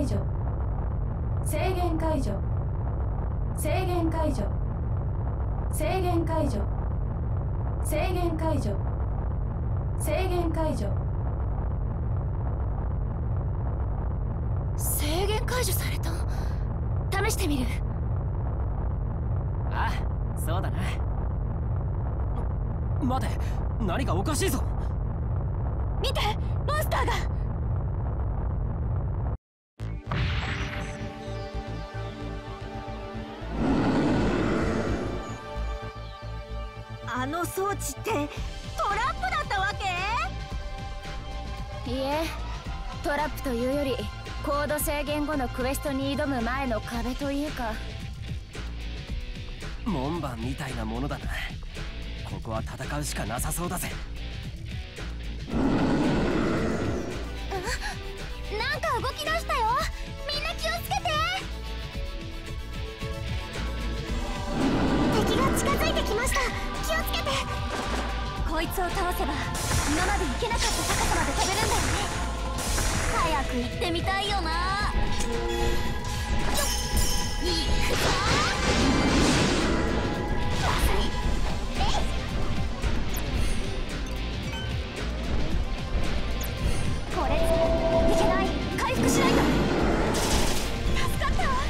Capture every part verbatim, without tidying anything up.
解除、制限解除、制限解除、制限解除、制限解除、制限解除。 制限解除された。試してみる。 ああ、そうだな。待て、何かおかしいぞ。 見て、モンスターが。あの装置ってトラップだったわけ？いいえ、トラップというよりコード制限後のクエストに挑む前の壁というか。 門番みたいなものだな。ここは戦うしかなさそうだぜ。 なんか動き出したよ。みんな気をつけて。敵が近づいてきました。気をつけて。こいつを倒せば今まで行けなかった高さまで飛べるんだよね。早く行ってみたいよな。いくぞ。これいけない。回復しないと。助かったわ。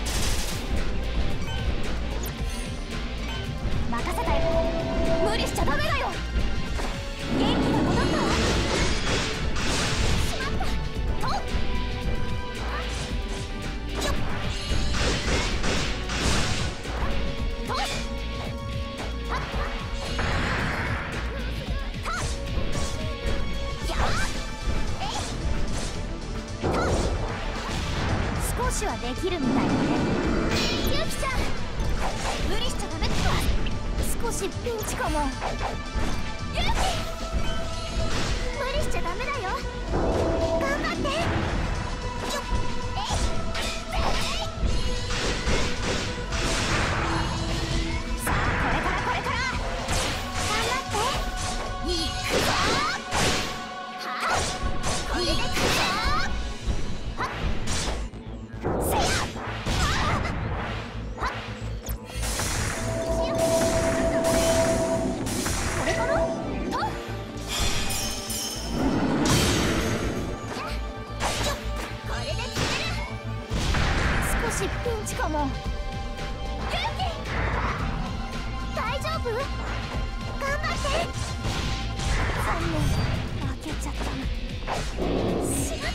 任せたよ。無理しちゃダメだよ。元気が戻ったわ。しまった。とっよっとっはっはっやっ少しはできるみたいだね。ゆきちゃん、無理しちゃダメってば。少しピンチかも。ゆき、無理しちゃダメだよ。頑張って。よっえいえい。さあ、これからこれから頑張って。いくぞ。はっ、これでくるぞ。はっせや。はっこれかな。とこれで決める。少しピンチかも。ゆうき、大丈夫？頑張って。残念、負けちゃった。しまった。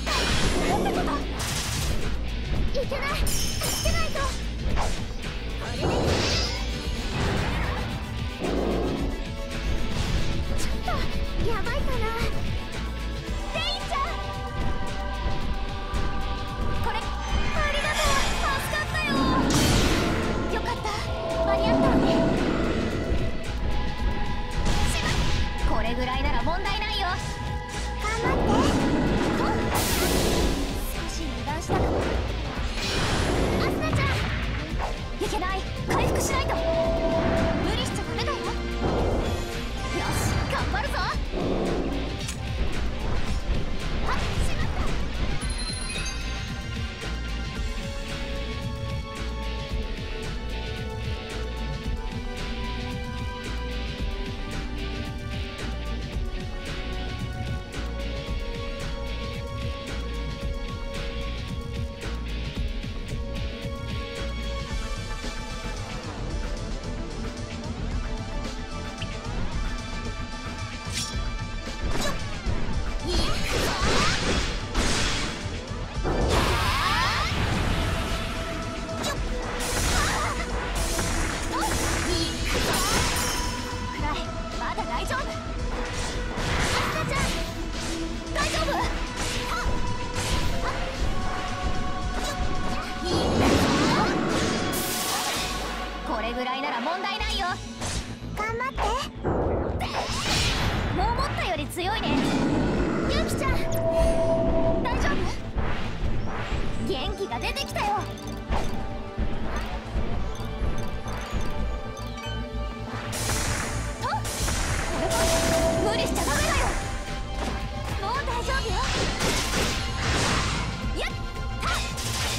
なんてこと。いけない。助けないと。これで決める。ちょっとやばいかな。レインちゃん、これありがとう。助かったよ。よかった、間に合ったわね。しまっ、これぐらいなら問題ないよ。頑張って。と少し油断したかも。アスナちゃん、いけない。回復しないと。無理しちゃダメだよ。よし、頑張るぞ。あっ、しまった。これぐらいなら問題ないよ。頑張って。もう思ったより強いね。ゆきちゃん、大丈夫？元気が出てきたよ。と、これは無理しちゃダメだよ。もう大丈夫よ。やった。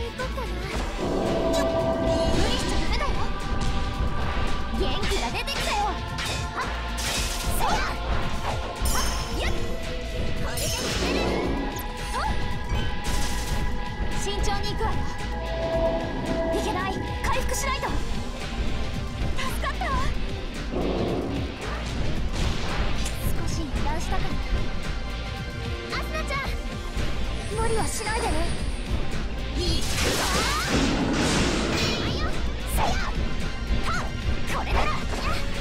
行こっかな。よっ、無理しちゃダメだよ。元気が出てきたよ。はっ、せや、はっ、よっ、これで決める。と慎重に行くわよ。いけない、回復しないと。助かったわ。少し油断したかな。アスナちゃん、無理はしないでね。いくぞー。あよ、せや、はっ、これなら。よっ、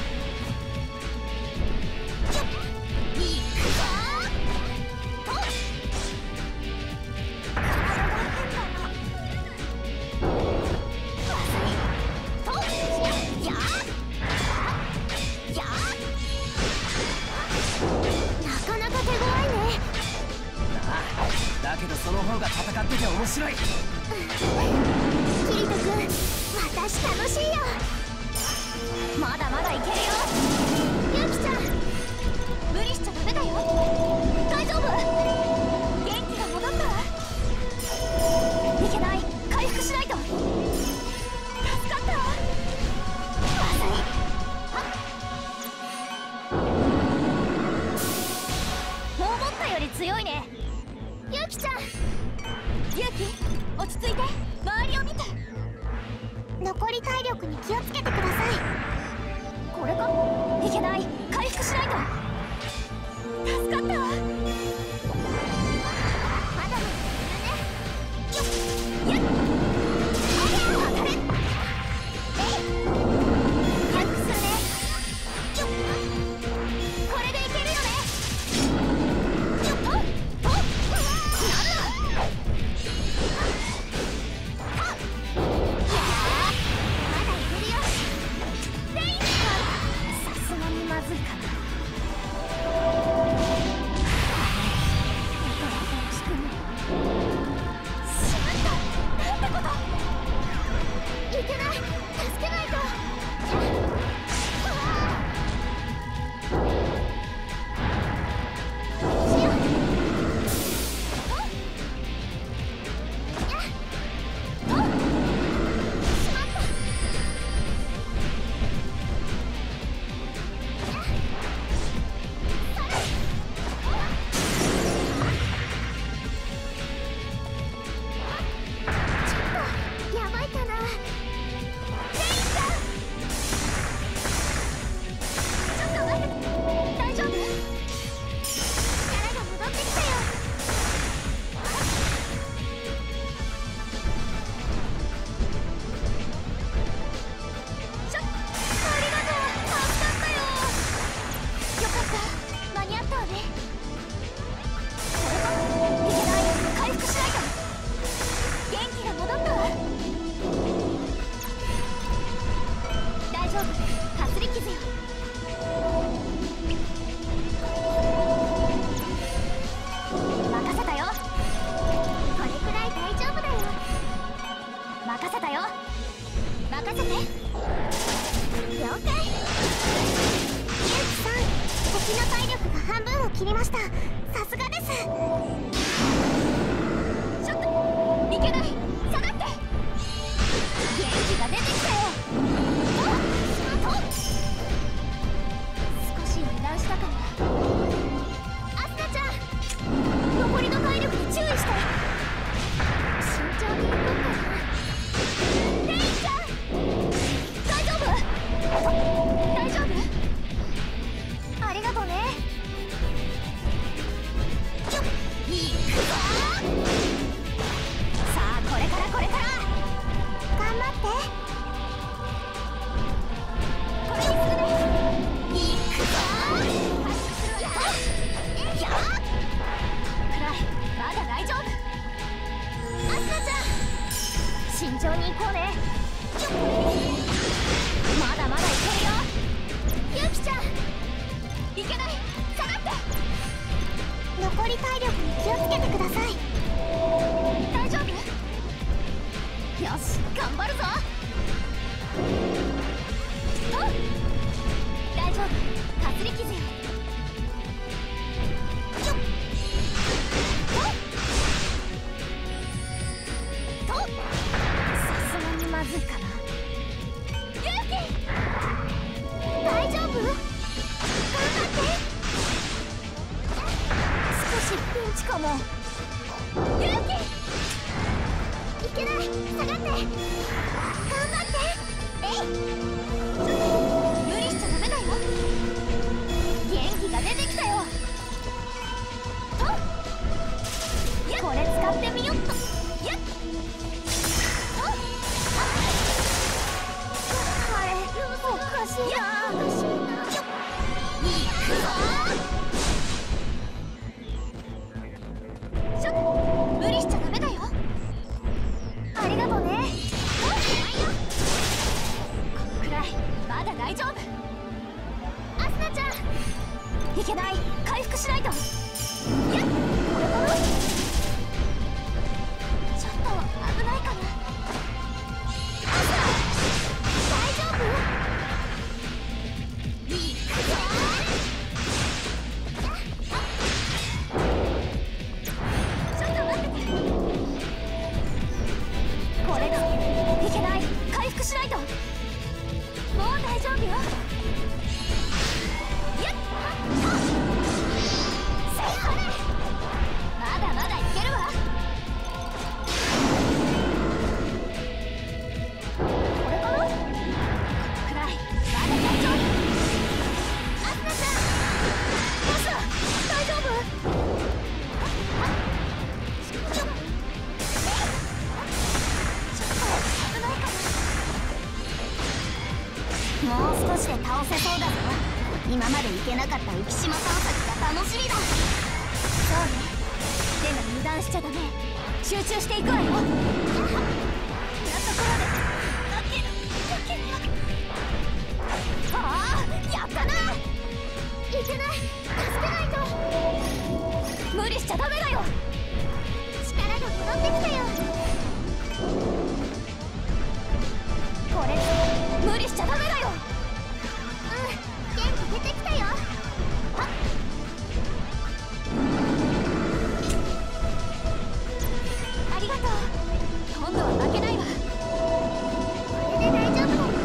いくぞー。と体が変だな。まずい。とやーやー、なかなか手強いね。 ああ、だけどその方が戦ってて面白い。 キリト君、私楽しいよ。まだまだいけるよ。ユキちゃん、無理しちゃダメだよ。大丈夫、元気が戻ったわ。いけない、回復しないと。助かったわ。まずい。はっ、思ったより強いね。ユキちゃん、ユキ、落ち着いて、周りを見て。残り体力に気をつけてください。これか。いけない、回復しないと。助かったわ。まだまだね。よっ、よっ、あれ当たれ。えい、回復するね。よっ、これでいけるよね。よっと、と、なんだ。まずいかな。だからよろしくね。しまった、なんてこと。いけない、助けないと。うわー、しよう。とやっと、しまった。切りました。さすがです。ちょっといけない、下がって。元気が出てきたよ。とと少し油断したかな。アスナちゃん、残りの体力に注意して。慎重に行こうかな。レイちゃん、大丈夫？大丈夫？ありがとうね。いくぞー。さあ、これからこれから頑張って。これにするね。いくぞー。やっやっくらい、まだ大丈夫。アスナちゃん、慎重に行こうね。まだまだいけるよ。ユキちゃん、いけない、下がって。残り体力に気をつけてください。大丈夫？よし、頑張るぞ。と大丈夫、かすり傷よ。よっととずいかな。ユウキ大丈夫？頑張って。少しピンチかも。ユウキいけない、下がって。頑張って。えい、無理しちゃダメだよ。元気が出てきたよ。とこれ使ってみよっと。やっとあれおかしいな。おかしいな。いくぞ。ちょ無理しちゃダメだよ。ありがとうね。このくらいまだ大丈夫。アスナちゃんいけない、回復しないと。やっこれかな。ちょっと危ないかな。アスナ大丈夫？いくぞ。ちょっと待ってて。これだ。いけない、回復しないと。もう大丈夫よ。やっせいこれ。まだまだいけるわ。これかな。くらいまだ大丈夫。アスナちゃんアスナ大丈夫？ちょっと危ないかな。もう少しで倒せそうだぞ。今まで行けなかった浮島探索が楽しみだ。そうね。でも油断しちゃダメ。集中していくわよ。やっところでラッキーラッキー。ああやったな。いけない、助けないと。無理しちゃダメだよ。力が戻ってきたよ。これ無理しちゃダメだよ。うん元気出てきたよ。あっありがとう。今度は負けないわ。これで大丈夫だよね。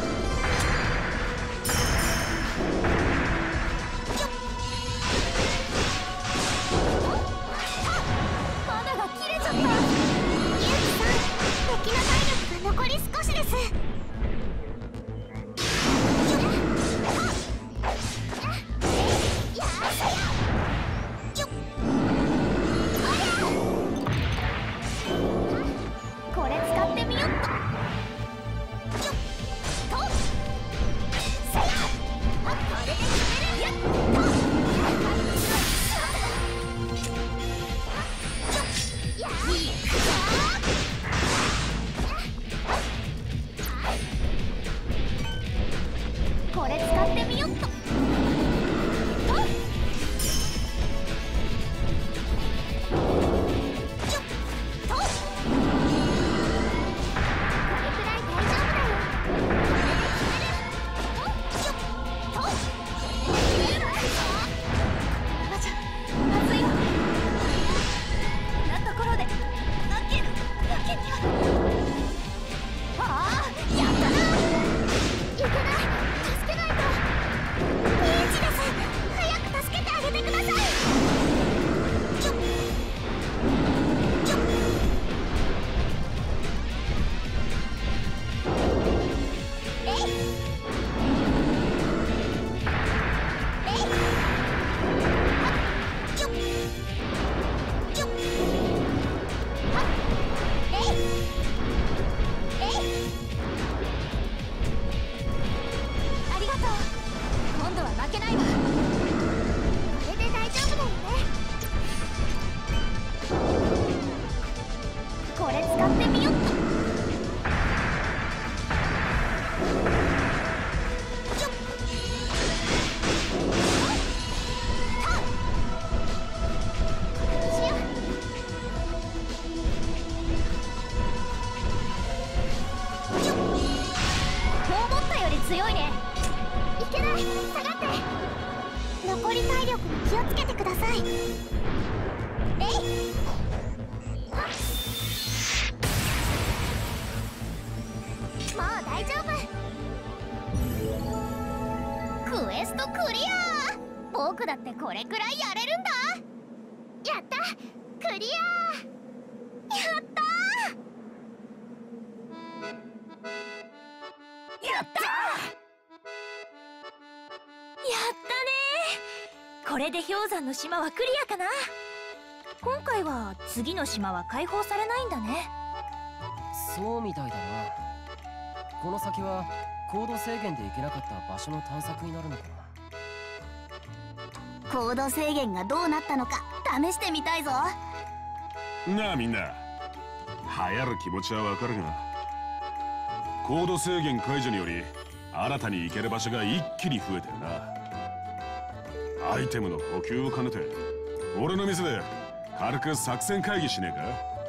よっ肌が切れちゃった。ユウキさん敵の体力が残り少しです。これ使ってみよっと。よっとせやこれで決める。やっとよっいくぞ。これ使ってみよっと。強いね。いけない、下がって。残り体力に気をつけてください。えいはっ大丈夫。クエストクリア。僕だってこれくらいやれるんだ。やった、クリア。やったー。やったー。やったねー。これで氷山の島はクリアかな。今回は次の島は解放されないんだね。 そうみたいだな。この先は高度制限で行けなかった場所の探索になるのかな。 高度制限がどうなったのか試してみたいぞ。 なあみんな、流行る気持ちはわかるが、高度制限解除により新たに行ける場所が一気に増えてるな。アイテムの補給を兼ねて俺の店で軽く作戦会議しねえか。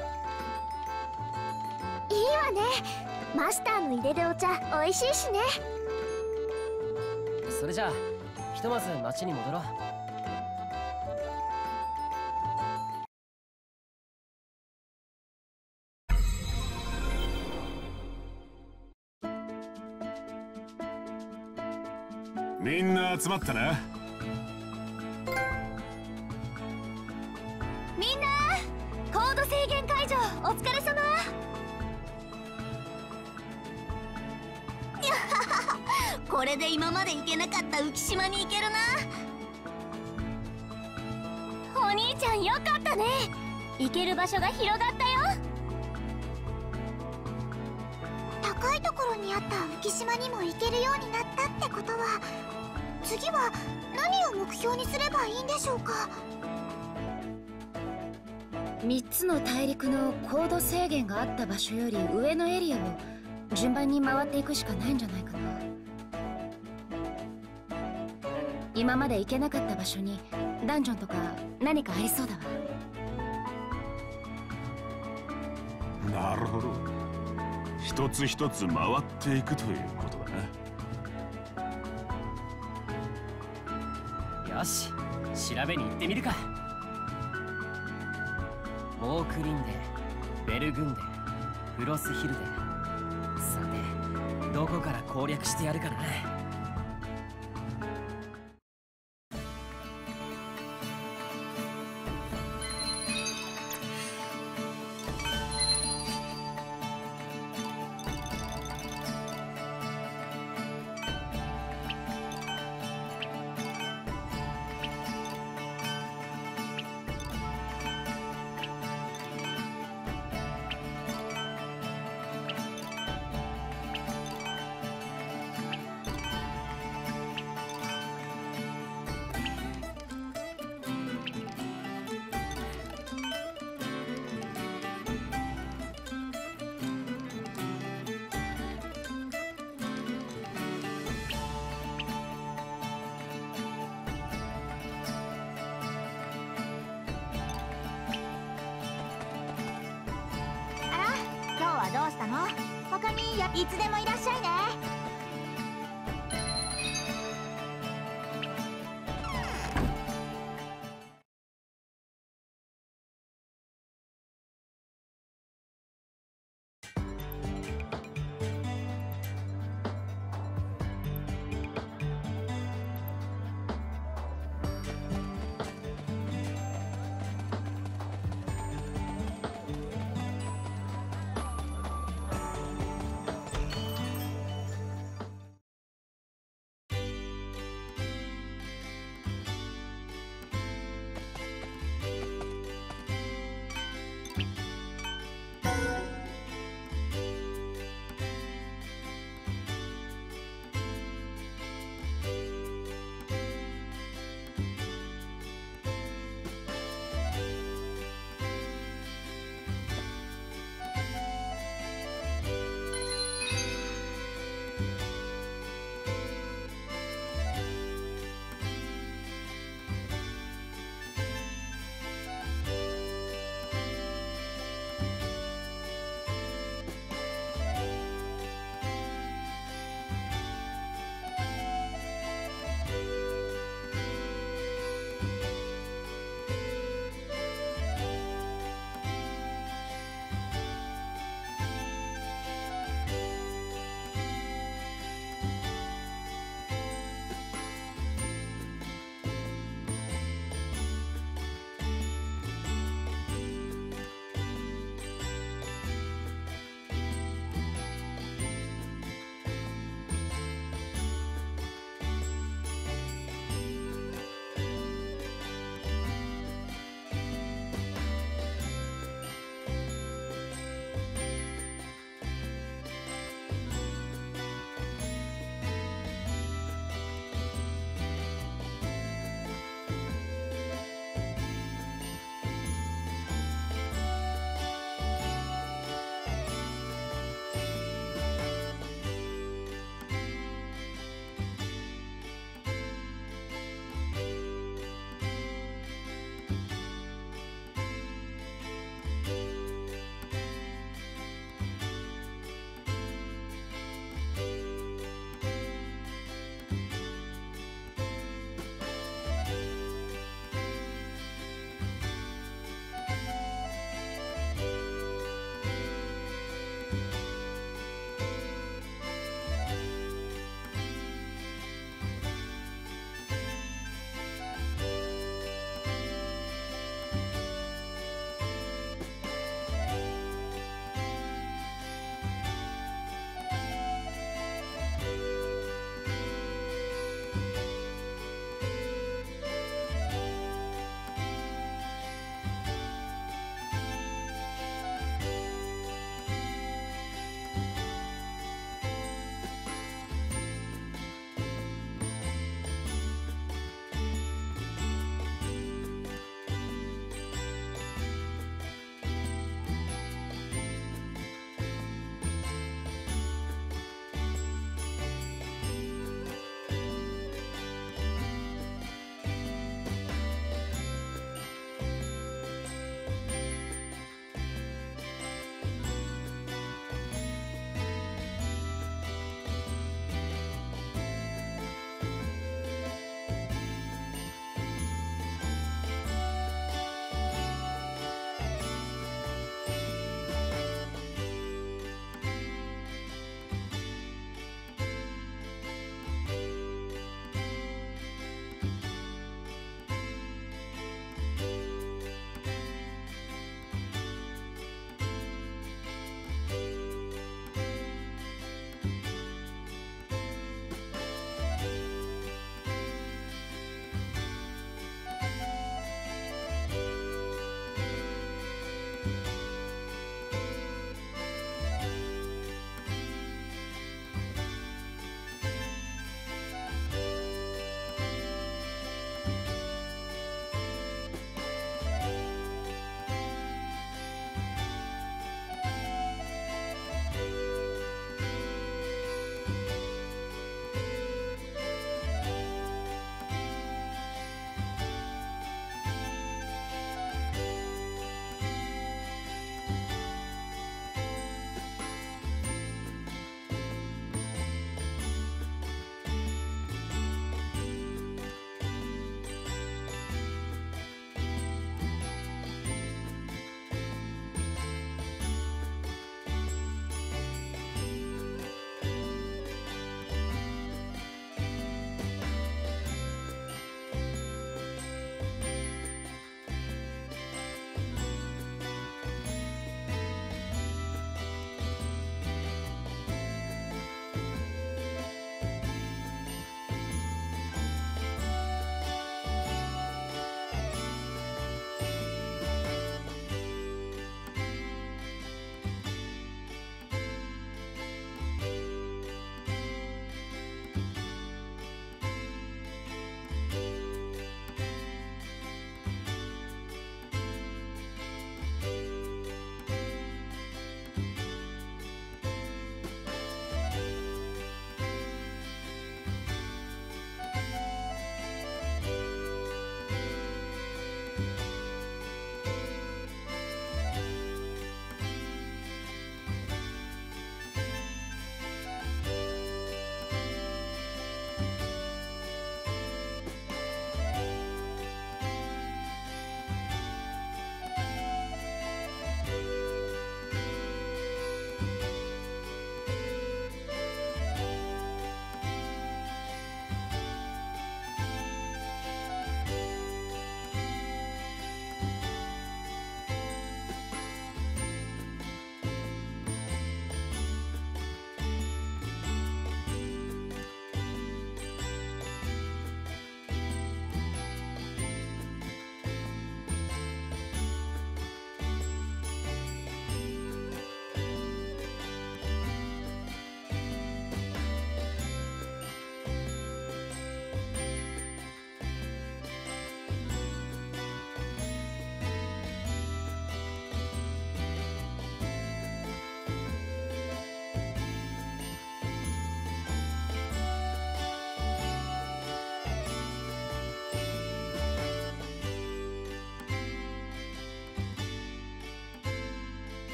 いいわね。マスターの入れるお茶美味しいしね。 それじゃあひとまず町に戻ろう。 みんな集まったな。 みんな高度制限解除お疲れ様。これで今まで行けなかった浮島に行けるな。お兄ちゃんよかったね。行ける場所が広がったよ。高いところにあった浮島にも行けるようになったってことは、次は何を目標にすればいいんでしょうか。 みっつの大陸の高度制限があった場所より上のエリアを順番に回っていくしかないんじゃないかな。今まで行けなかった場所にダンジョンとか何かありそうだわ。 なるほど、一つ一つ回っていくということだよし、調べに行ってみるか。モークリンデ、ベルグンデ、フロスヒルデ。さてどこから攻略してやるかな。 どうしたの？他にやいつでもいらっしゃいね。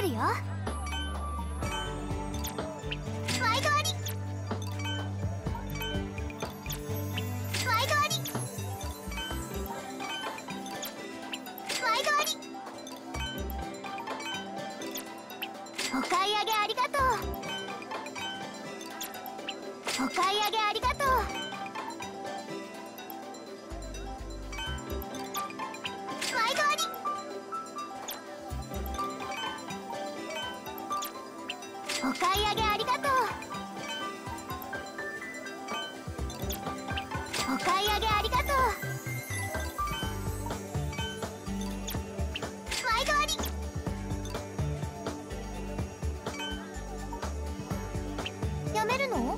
るよ。ワイドありワイドありワイドありお買い上げありがとうお買い上げありがとうワイドありお買い上げありがとうお買い上げありがとうワイドありやめるの？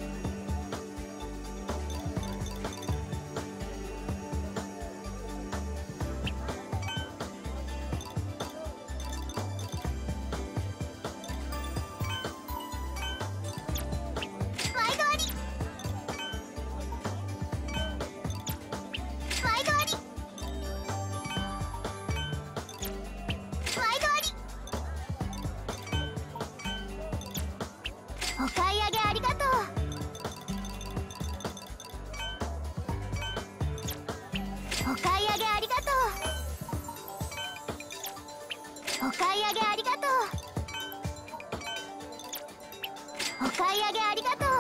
お買い上げありがとうお買い上げありがとうお買い上げありがとうお買い上げありがとう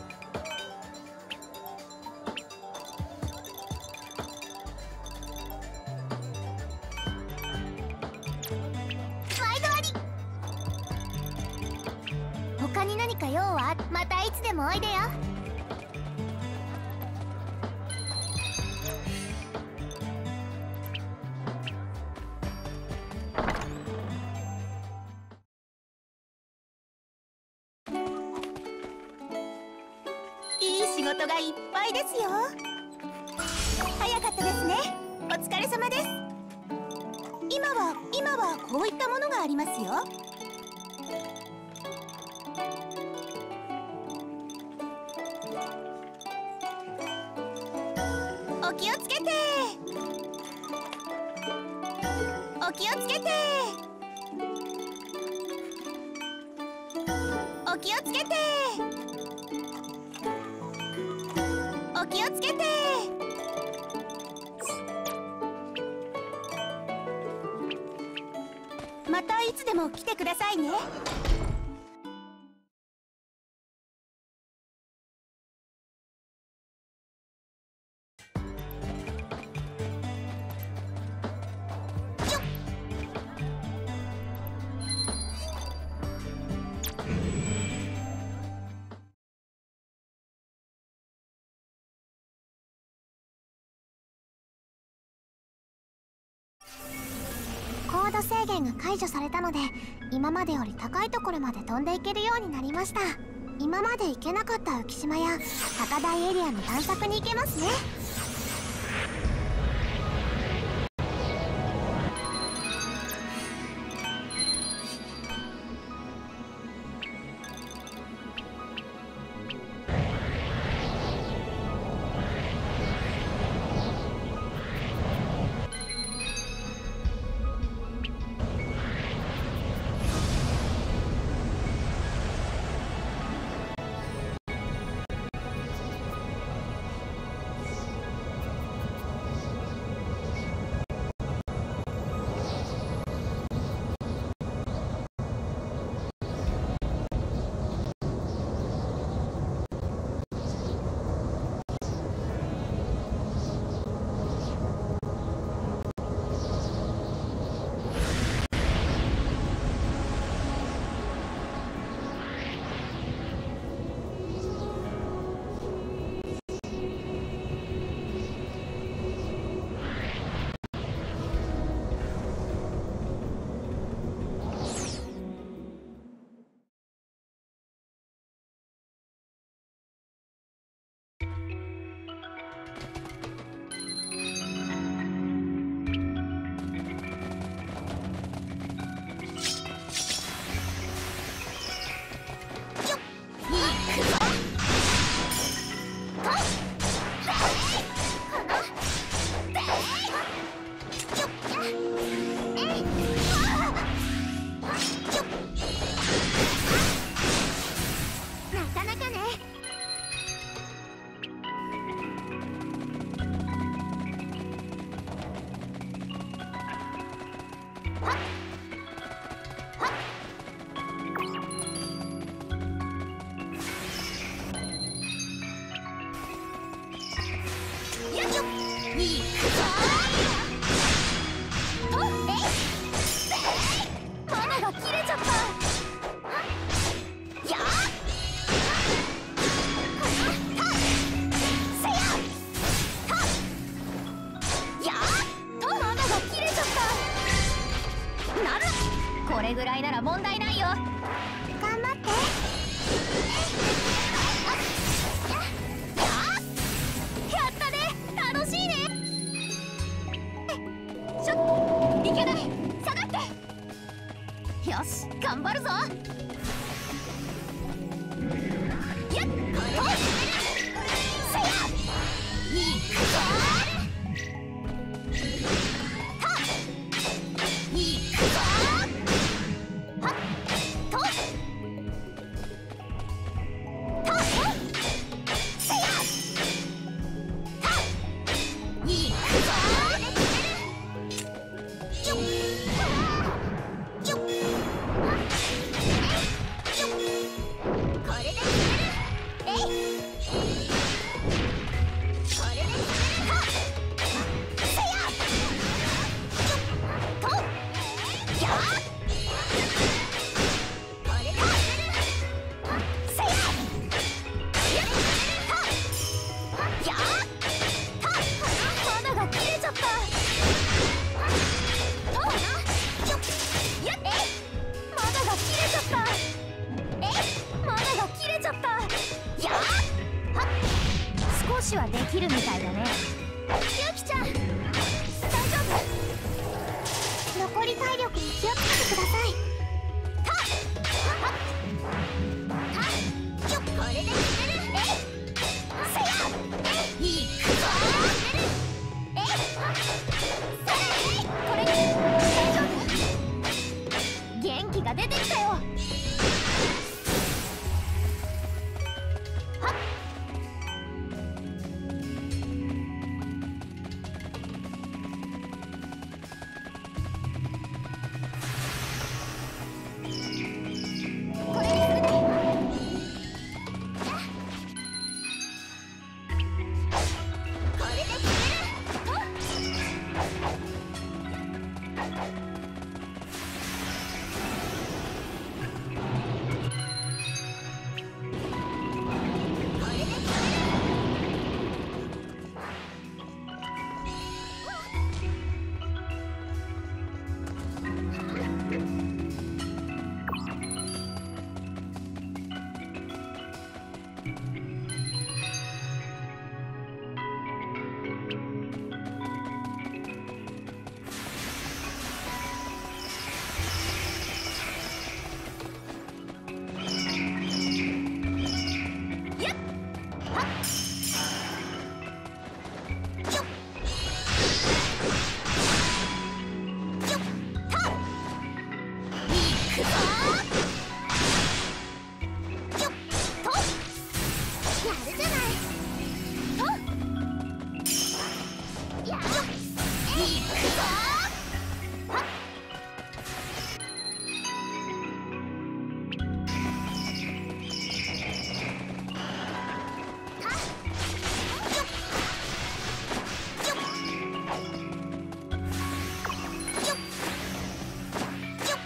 ワイドあり他に何か用はまたいつでもおいでよ。いい仕事がいっぱいですよ。早かったですね。お疲れ様です。今は今はこういったものがありますよ。お気をつけてお気をつけてお気をつけてお気をつけてまたいつでも来てくださいね。高度制限が解除されたので、今までより高いところまで飛んでいけるようになりました。今まで行けなかった浮島や高台エリアの探索に行けますね。 れぐらいなら問題ないよ。頑張って。やったね、楽しいね。ちょっ、いけない、下がって。よし、頑張るぞ。やっ、とせや、いくぞ。た、いくぞ。はっ、と、と、せや、た、いくぞ。よっ、よっ、よっ、これで決める。えい、これで決める。はっ、せや、よっ、と、やっ、これで決める。せや、やっ、はっ、やっ、はっ、窓が切れちゃった。と、よっ、やっ、えい、窓が切れちゃった。えい、窓が切れちゃった。やっ、はっ、少しはできるみたいだね。ゆきちゃん、大丈夫？残り体力に気をつけてください。た、はっ、た、よっ、これで決める。えい、せや、えい、いくぞ。えい、せい、これで大丈夫？元気が出てきたよ。はっ、これにするね。これで決める。と、これで決める。やっ、はっ、よっ、よっ、た、いくぞ。よっ、と、やるじゃない。と、やっ、いくぞ。はっ、た、よっ、よっ、よっ、よっ。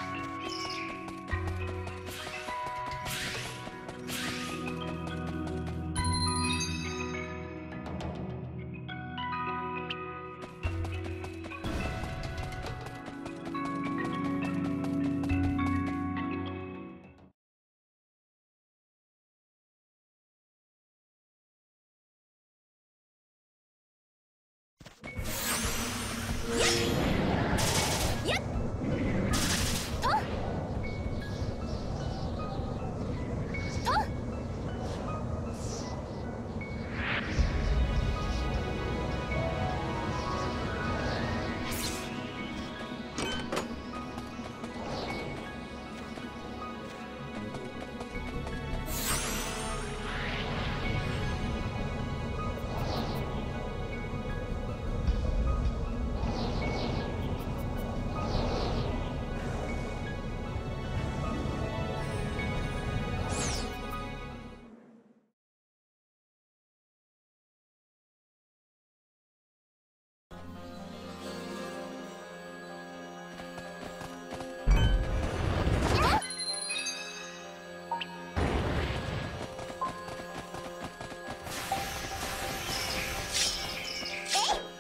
やっ、と、と、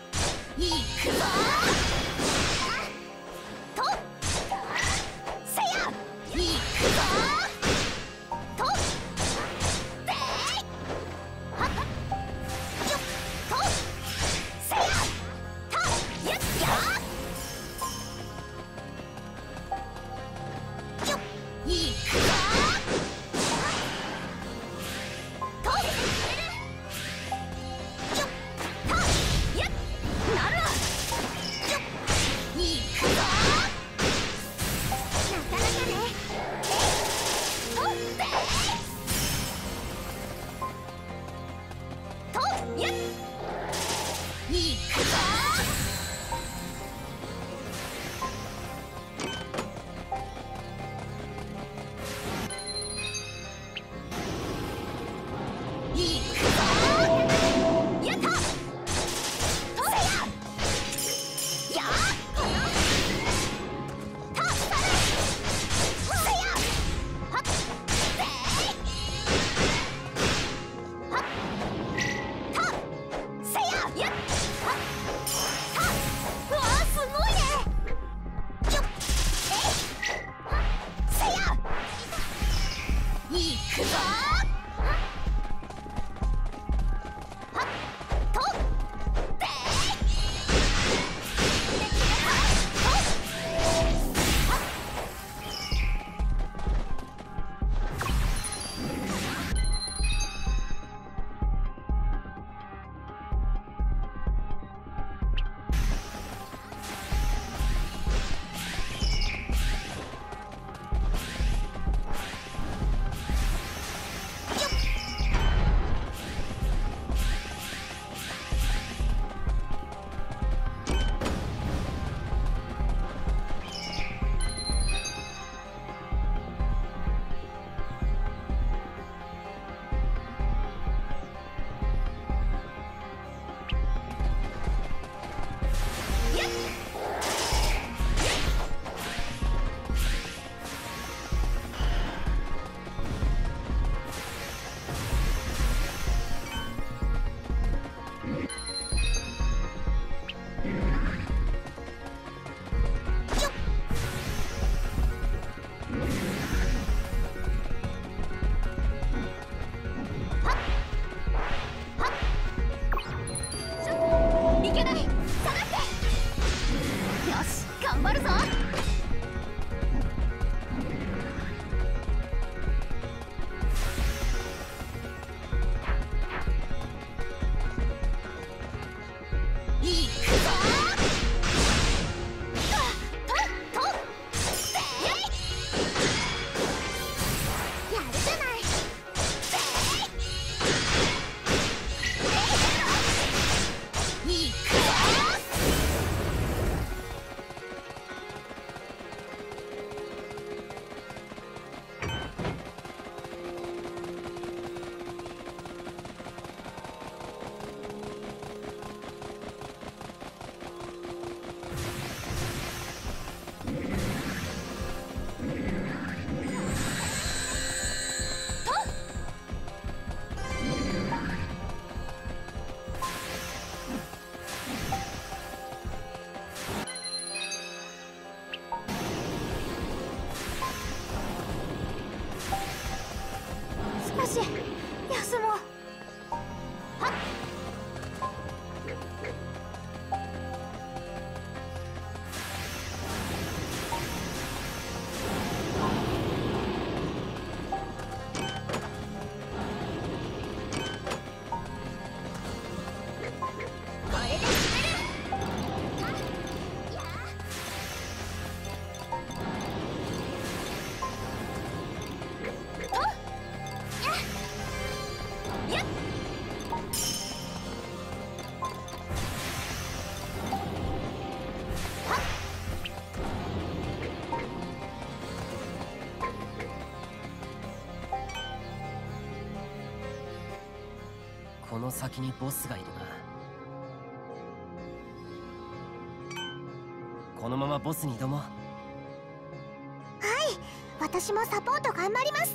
いくぞ。と、せや、 の先にボスがいるな。このままボスに挑もう。 はい、私もサポート頑張ります。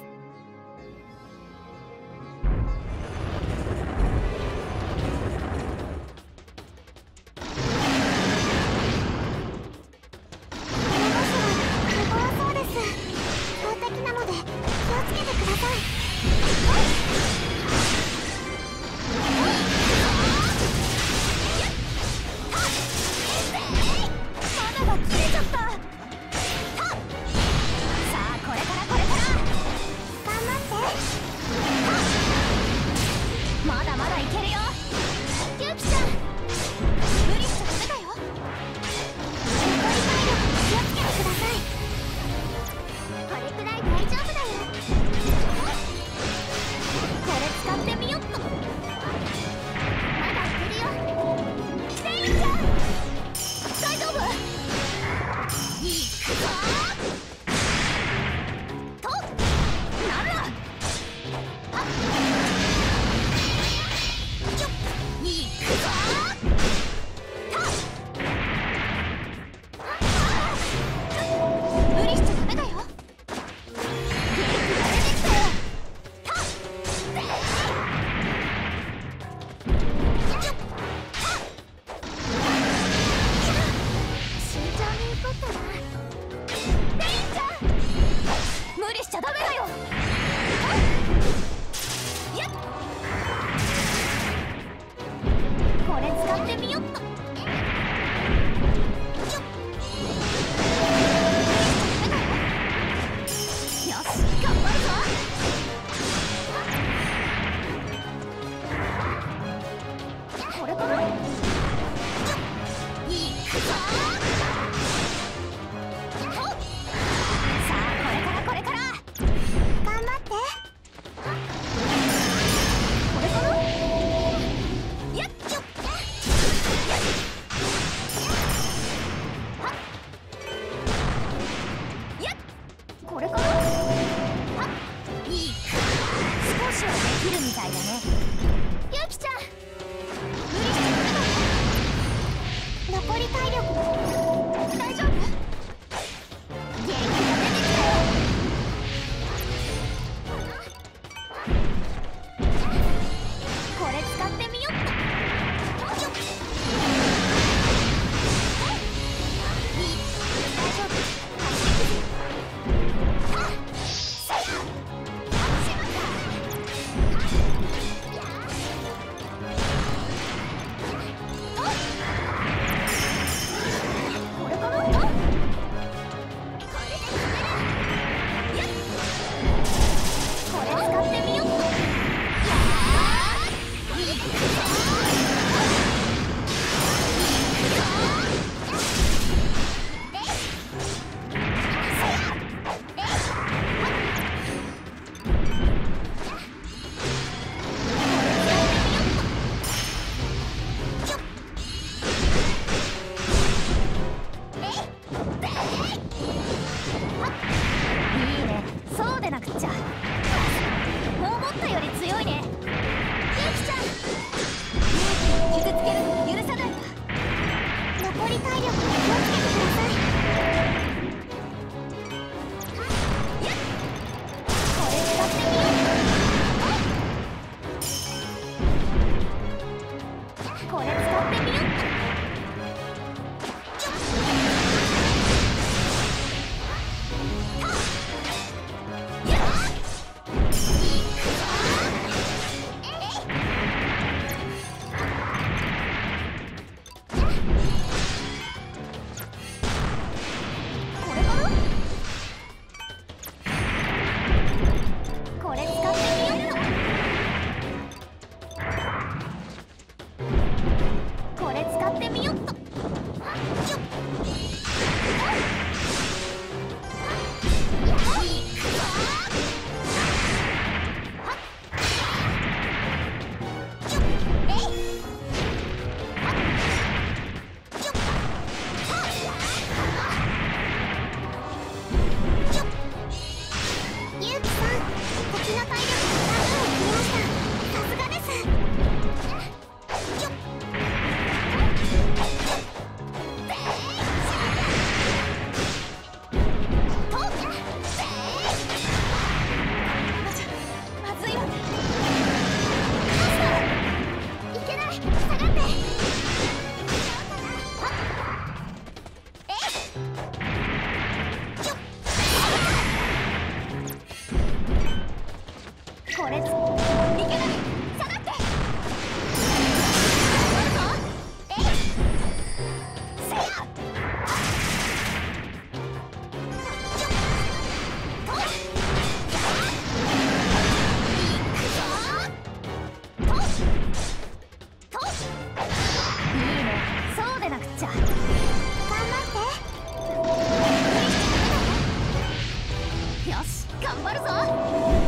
頑張るぞ。